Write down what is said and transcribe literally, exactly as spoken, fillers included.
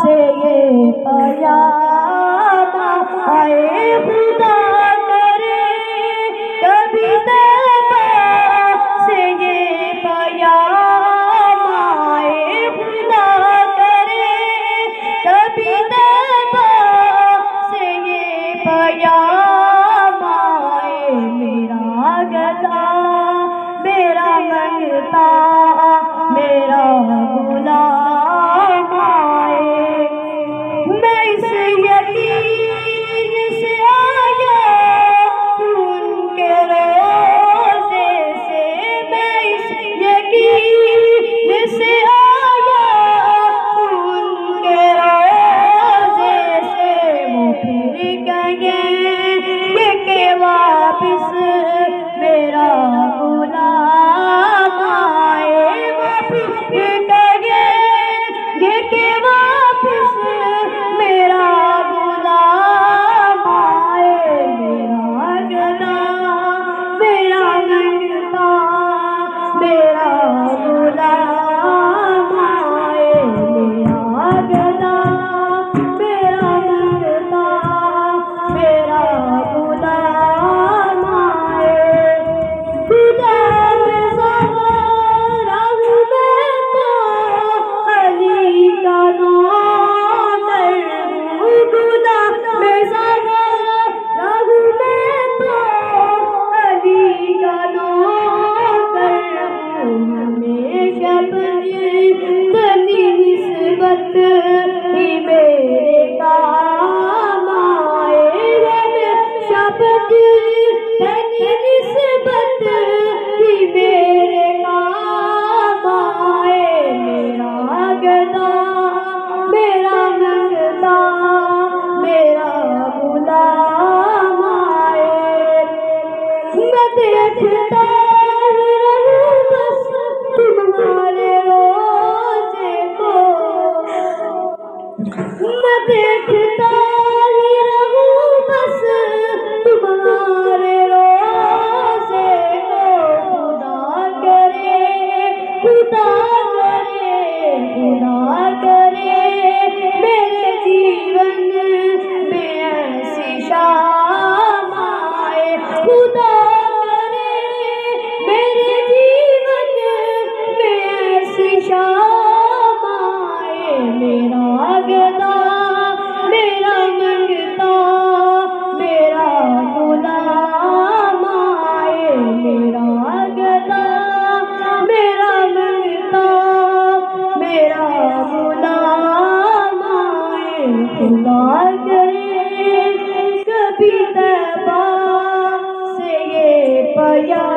से ये प्यार आए खुदा करे कभी तौबा से ये प्यार आए खुदा करे कभी तौबा से ये प्यार आए मेरा गला मेरा मंगता मेरा गुलाम आए मैं इस यकीन से आया उनके रोज़े से मैं इस यकीन से आया उनके रोज़े से वो फिर कहेंगे कि वापिस मेरा गुलाम आए वापिस कहेंगे कि वापिस मेरा गुलाम आए मेरा गला मेरा मंगता मेरा गुलाम आए मेरा गला मेरा मंगता मेरा गुलाम आए खुदा में सहारा हूँ मैं तो अली का नौकर हूँ खुदा में सहारा हूँ मैं तो अली का नौकर हूँ हमेशा बनी निस्बत ही मेरे काम आए हमेशा बनी निस्बत ही मेरे काम आए मेरा गला मेरा मंगता मेरा गुलाम आए मैं देखता रहूं बस तुम्हारे रोज़े को मैं देखता ही रहूं बस तुम्हारे रोज़े को खुदा करे खुदा करे खुदा करे मेरे जीवन में ऐसी शाम आए खुदा करे मेरे जीवन में ऐसी शाम आए मेरा गला मेरा मंगता मेरा गुलाम आए मेरा गला मेरा मंगता मेरा गुलाम आए खुदा करे कभी तौबा से ये प्यार